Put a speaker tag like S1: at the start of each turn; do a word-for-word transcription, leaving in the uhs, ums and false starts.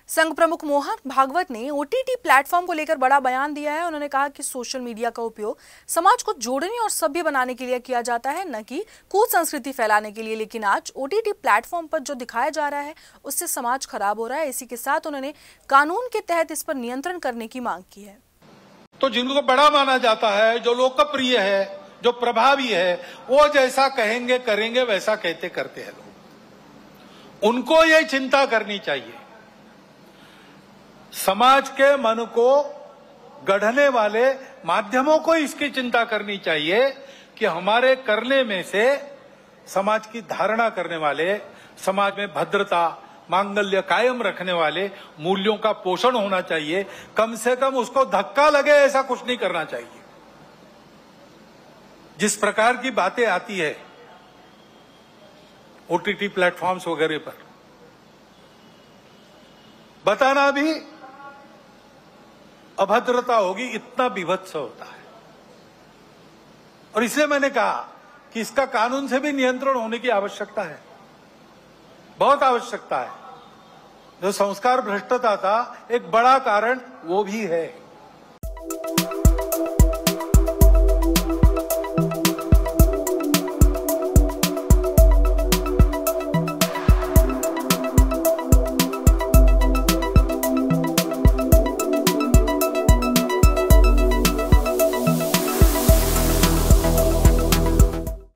S1: संघ प्रमुख मोहन भागवत ने ओटीटी प्लेटफॉर्म को लेकर बड़ा बयान दिया है। उन्होंने कहा कि सोशल मीडिया का उपयोग समाज को जोड़ने और सभ्य बनाने के लिए किया जाता है, न कि कुसंस्कृति फैलाने के लिए। लेकिन आज ओटीटी प्लेटफॉर्म पर जो दिखाया जा रहा है उससे समाज खराब हो रहा है। इसी के साथ उन्होंने कानून के तहत इस पर नियंत्रण करने की मांग की है।
S2: तो जिनको बड़ा माना जाता है, जो लोकप्रिय है, जो प्रभावी है, वो जैसा कहेंगे करेंगे, वैसा कहते करते हैं लोग। उनको ये चिंता करनी चाहिए, समाज के मन को गढ़ने वाले माध्यमों को इसकी चिंता करनी चाहिए कि हमारे करने में से समाज की धारणा करने वाले, समाज में भद्रता, मांगल्य कायम रखने वाले मूल्यों का पोषण होना चाहिए। कम से कम उसको धक्का लगे ऐसा कुछ नहीं करना चाहिए। जिस प्रकार की बातें आती है ओटीटी प्लेटफॉर्म्स वगैरह पर, बताना भी अभद्रता होगी, इतना विभत्स होता है। और इसलिए मैंने कहा कि इसका कानून से भी नियंत्रण होने की आवश्यकता है, बहुत आवश्यकता है। जो संस्कार भ्रष्टता था एक बड़ा कारण वो भी है।